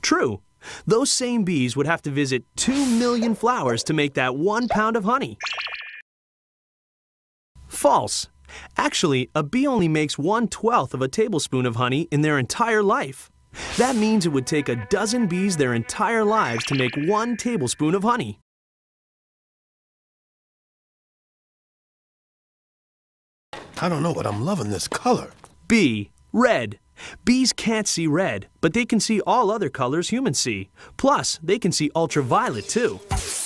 True. Those same bees would have to visit 2 million flowers to make that 1 pound of honey. False. Actually, a bee only makes 1/12 of a tablespoon of honey in their entire life. That means it would take a dozen bees their entire lives to make 1 tablespoon of honey. I don't know, but I'm loving this color. B. Red. Bees can't see red, but they can see all other colors humans see. Plus, they can see ultraviolet too.